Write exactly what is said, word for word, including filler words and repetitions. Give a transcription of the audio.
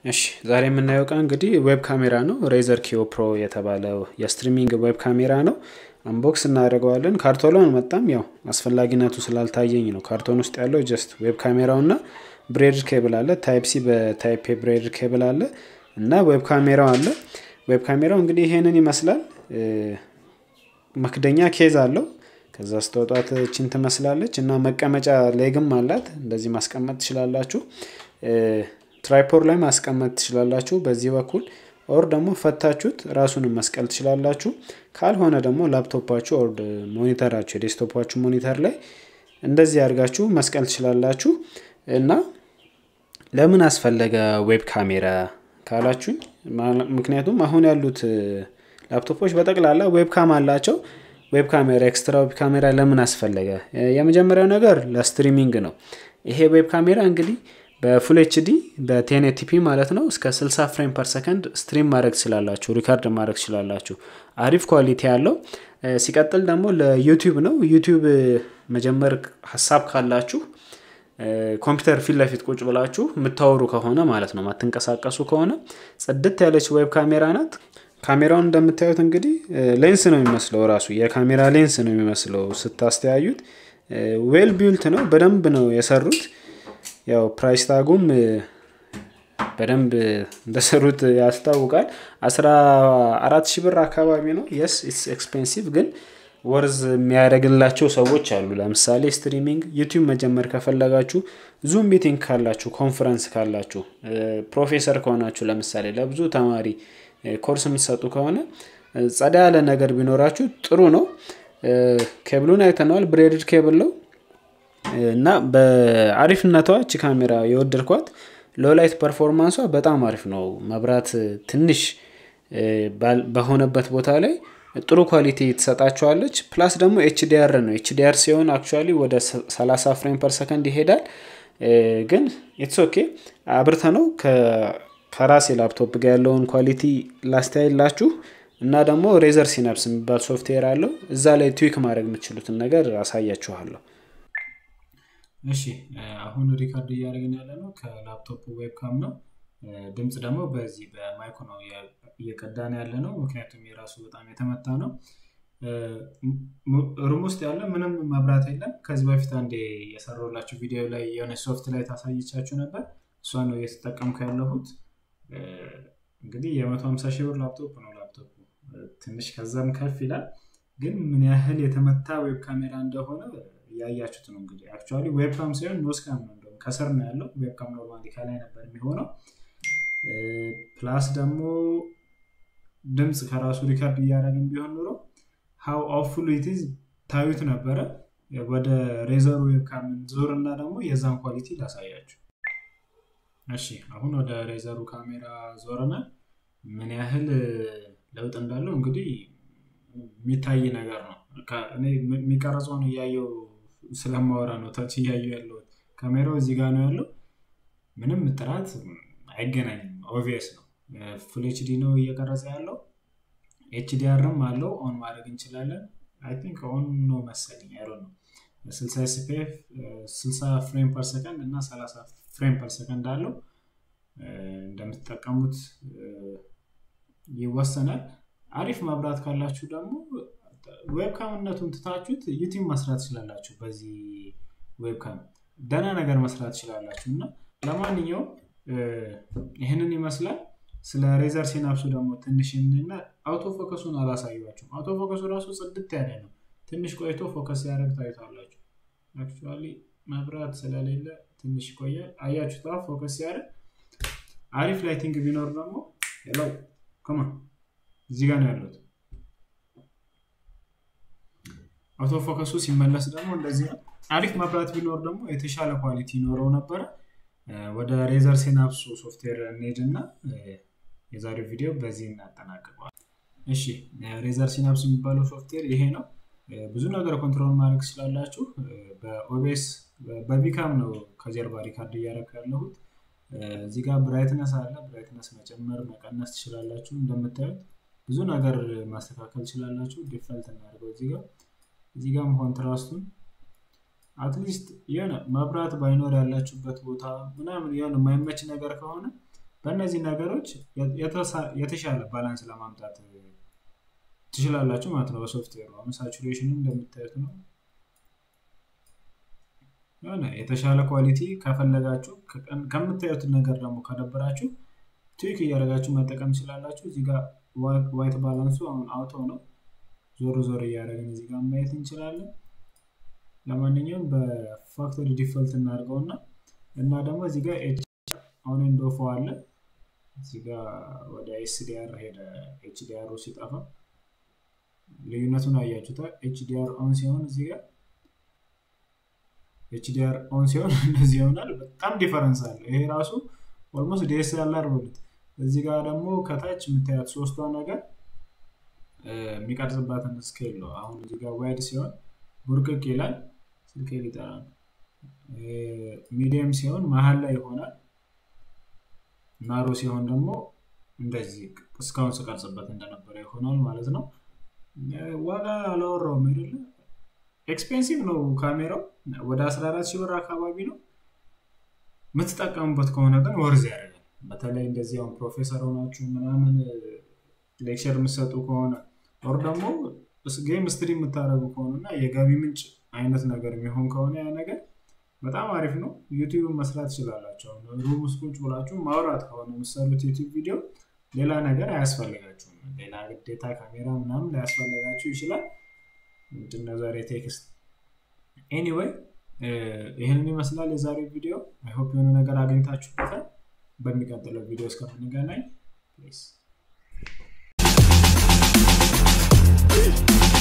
እሺ ዛሬ የምናየው ቃ እንግዲህ ዌብ ካሜራ ነው Razer Kiyo Pro የተባለው የስትሪሚንግ ዌብ ካሜራ ነው አንቦክስ እናደርገዋለን ካርቶኑ አልመጣም ያው አስፈላጊነቱ ስላልታየኝ ነው ካርቶን ውስጥ ያለው ጀስት ዌብ ካሜራውና ብሬድድ ኬብል አለ ታይፕ ሲ በታይፕ ኤ ብሬድድ ኬብል አለ እና ዌብ ካሜራው አለ ዌብ ካሜራው እንግዲህ ይሄንን ይመስላል መክደኛ ኬዝ አለው ከዛ አስተውጣት እቺን ትመስላለች እና መቀመጫ ሌግም አላት እንደዚህ ማስቀመጥ ትችላላችሁ ትራይፖድ ላይ ማስቀመጥ ትችላላችሁ በዚህ በኩል ኦር ደግሞ ፈታችሁት ራሱን መስቀል ትችላላችሁ ካልሆነ ደግሞ ላፕቶፓችሁ ኦር ሞኒተራችሁ ዴስክቶፓችሁ ሞኒተር ላይ እንደዚህ አድርጋችሁ መስቀል ትችላላችሁ እና ለምን አስፈለገ ዌብ ካሜራ ካላችሁ ምክንያቱም አሁን ያሉት ላፕቶፖች በጠቅላላ ዌብ ካም አላቸው ዌብ ካሜራ ኤክስትራ ዌብ ካሜራ ለምን አስፈለገ የመጀመሪያው ነገር ለስትሪሚንግ ነው ይሄ ዌብ ካሜራ እንግዲህ በፉል ኤችዲ በ10 ኤቲ ፒ ማለት ነው እስከ ስልሳ ፍሬም ፐር ሰከንድ ስትሪም ማድረግ ይችላልላችሁ ሪካርድ ማድረግ ይችላልላችሁ አሪፍ ኳሊቲ ያለው ሲቀጥል ደግሞ ለዩቲዩብ ነው ዩቲዩብ መጀመር ሐሳብ ካላችሁ ኮምፒውተር ፊት ለፊት ቁጭ ብላችሁ የምታወሩ ከሆነ ማለት ነው ማትንቀሳቀሱ ከሆነ ጽድት ያለች ዌብ ካሜራ ናት ካሜራውን እንደምታዩት እንግዲህ ሌንስ ነው የሚመስለው ራሱ የካሜራ ሌንስ ነው የሚመስለው ስታስተያዩት ዌል ቢልት ነው በደንብ ነው የሰሩት ያው ፕራይስ ታጉም በደንብ እንደሰሩት ያስታውቃል አስራ አራት ሺህ ብር አካባቢ ነው yes it's expensive ግን ወርዝ የሚያደርግላቸው ሰዎች አሉ ለምሳሌ ስትሪሚንግ ዩቲዩብ መጀመር ከፈለጋችሁ ዙም ሚቲንግ ካላችሁ ኮንፈረንስ ካላችሁ ፕሮፌሰር ከሆናችሁ ለምሳሌ ለብዙ ተማሪ ኮርስ የምትሰጡ ከሆነ ጸዳ ያለ ነገር ቢኖራችሁ ጥሩ ነው ኬብሉን አይተናል ብሬድድ ኬብል ነው እና በአሪፍነቷ እቺ ካሜራ የወደድኳት ሎ ላይት ፐርፎርማንሷ በጣም አሪፍ ነው መብራት ትንሽ በሆነበት ቦታ ላይ ጥሩ ኳሊቲ ትሰጣችኋለች ፕላስ ደግሞ ኤችዲአር ነው ኤችዲአር ሲሆን አክቹአሊ ወደ ሰላሳ ፍሬም ፐር ሰከንድ ይሄዳል ግን ኢትስ ኦኬ አብርተነው ከራሴ ላፕቶፕ ጋር ያለውን ኳሊቲ ላስተያይላችሁ እና ደግሞ Razer Synapse የሚባል ሶፍትዌር አለው እዛ ላይ ትዊክ ማድረግ የምትችሉትን ነገር አሳያችኋለሁ እሺ አሁን ሪካርድ እያደረግን ያለነው ከላፕቶፕ ዌብካም ነው ድምጽ ደግሞ በዚህ በማይክ ነው እየቀዳን ያለነው ምክንያቱም የራሱ በጣም የተመታ ነው ሩም ውስጥ ያለ ምንም መብራት የለም ከዚህ በፊት አንዴ የሰራውላችሁ ቪዲዮ ላይ የሆነ ሶፍት ላይ ታሳይቻችሁ ነበር እሷ ነው እየተጠቀምኩ ያለሁት እንግዲህ የ150 ሺህ ብር ላፕቶፕ ነው ላፕቶፑ ትንሽ ከዛም ከፍ ይላል ግን ምን ያህል የተመታ ዌብ ካሜራ እንደሆነ ያያችሁት ነው እንግዲህ አክቹአሊ ዌብካም ሳይሆን ኖስካም ነው እንደው ከሰር ነው ያለው ዌብካም ኖርማሊ ከላይ ነበር የሚሆነው ፕላስ ደግሞ ድምጽ ከራሱ ሪካርድ እያደረግን ቢሆን ኖሮ how awful it is ታዩት ነበር ወደ Razer ዌብካም ዞርና ደግሞ የዛን ኳሊቲ ላሳያችሁ እሺ አሁን ወደ Razer ካሜራ ዞርና ምን ያህል ለውጥ እንዳለው እንግዲህ የሚታይ ነገር ነው እኔ የሚቀርጸው ነው ያየው ስለማወራ ነው ታች ያየው ያለው ካሜራው እዚህ ጋር ነው ያለው ምንም ጥራት አይገናኝም ኦብቪየስ ነው ፉል ኤችዲ ነው እየቀረጸ ያለው ኤችዲአርም አለው ኦን ማድረግ እንችላለን አይ ቲንክ ኦን ነው መሰለኝ አይ ዶንት ኖ ስልሳ ኤፍፒኤስ ስልሳ ፍሬም ፐር ሰከንድ እና ሰላሳ ፍሬም ፐር ሰከንድ አለው እንደምትጠቀሙት ይወሰናል አሪፍ መብራት ካላችሁ ደግሞ ዌብካምነቱን ትታችሁት ዩቲዩብ መስራት ይችላልላችሁ በዚህ ዌብካም ደና ነገር መስራት ይችላልላችሁና ለማንኛውም ይሄንን ይመስላል ስለ Razer Synapse ደግሞ ትንሽ እንና አውቶ ፎከሱን አላሳያችሁም አውቶ ፎከሱ ራሱ ጽድት ያለ ነው ትንሽ ቆይቶ ፎከስ ያደርግ ታዩታላችሁ አክቹአሊ መብራት ስለሌለ ትንሽ ቆያል አያችሁታ ፎከስ ያደርግ አሪፍ ላይቲንግ ቢኖር ደግሞ ሄሎ come on እዚህ ጋር ነው ያለው አውቶ ፎከሱ ሲመለስ ደግሞ እንደዚህ ነው አሪፍ መብራት ቢኖር ደግሞ የተሻለ ኳሊቲ ኖረው ነበር ወደ Razer Synapse ሶፍትዌር እንሄድና የዛሬው ቪዲዮ በዚህ እናጠናቅቀዋለን እሺ Razer Synapse የሚባለው ሶፍትዌር ይሄ ነው ብዙ ነገር ኮንትሮል ማድረግ ስላላችሁ በኦቢኤስ በቢካም ነው ከጀርባ ሪካርድ እያደረኩ ያለሁት እዚህ ጋር ብራይትነስ አለ ብራይትነስ መጨመር መቀነስ ትችላላችሁ እንደምታዩት ብዙ ነገር ማስተካከል ትችላላችሁ ዲፎልት እናደርገው እዚህ ጋር እዚህ ጋርም ኮንትራስቱን አትሊስት የሆነ መብራት ባይኖር ያላችሁበት ቦታ ምናምን የሆነ ማይመች ነገር ከሆነ በእነዚህ ነገሮች የተሻለ ባላንስ ለማምጣት ትችላላችሁ ማለት ነው በሶፍትዌሩ። አሁን ሳቹሬሽኑን እንደምታዩት ነው። ያኔ የተሻለ ኳሊቲ ከፈለጋችሁ ከምታዩት ነገር ደግሞ ከደበራችሁ ትዊክ እያደረጋችሁ መጠቀም ትችላላችሁ። እዚህ ጋር ዋይት ባላንሱ አሁን አውቶ ነው። ዞሮ ዞሮ እያደረግን እዚህ ጋር ማየት እንችላለን። ለማንኛውም በፋክተሪ ዲፎልት እናድርገውና እና ደግሞ እዚህ ጋር ኤች ኦን ኤንድ ኦፍ አለ። እዚህ ጋር ወደ ኤስዲአር ሄደ። ኤችዲአር ሲጠፋ ልዩነቱን አያችሁታል። ኤችዲአር ኦን ሲሆን እዚህ ጋር ኤችዲአር ኦን ሲሆን እንደዚህ ይሆናል። በጣም ዲፈረንስ አለ። ይሄ ራሱ ኦልሞስት ዲኤስኤልአር በሉት። እዚህ ጋር ደግሞ ከታች የምታዩት ሶስቷ ነገር የሚቀርጽባትን ስኬል ነው። አሁን እዚህ ጋር ዋይድ ሲሆን ቡርቅቅ ይላል፣ ስልክ ይጠራል። ሚዲየም ሲሆን መሃል ላይ ይሆናል። ናሮ ሲሆን ደግሞ እንደዚህ እስካሁን ስቀርጽበት እንደነበረ ይሆናል ማለት ነው። ዋጋ አላወራውም አይደለ? ኤክስፔንሲቭ ነው ካሜራው፣ ወደ አስራ አራት ሺህ ብር አካባቢ ነው። የምትጠቀሙበት ከሆነ ግን ወርዝ ያደርጋል። በተለይ እንደዚህ አሁን ፕሮፌሰር ሆናችሁ ምናምን ሌክቸር የምትሰጡ ከሆነ ወር ደግሞ ጌም ስትሪም የምታደርጉ ከሆነና የገቢ ምንጭ አይነት ነገር የሚሆን ከሆነ ያ ነገር በጣም አሪፍ ነው። ዩቲዩብ መስራት ትችላላችሁ። ሩም ውስጥ ቁጭ ብላችሁ ማውራት ከሆነ የምትሰሩት ዩቲዩብ ቪዲዮ ሌላ ነገር አያስፈልጋችሁም። ሌላ ግዴታ ካሜራ ምናምን ሊያስፈልጋችሁ ይችላል። ምንድነው ዛሬ ቴክስት ኤኒዌይ ይሄንን ይመስላል የዛሬው ቪዲዮ። አይ ሆፕ የሆነ ነገር አግኝታችሁበታል። በሚቀጥለው ቪዲዮ እስከምንገናኝ ፕሊዝ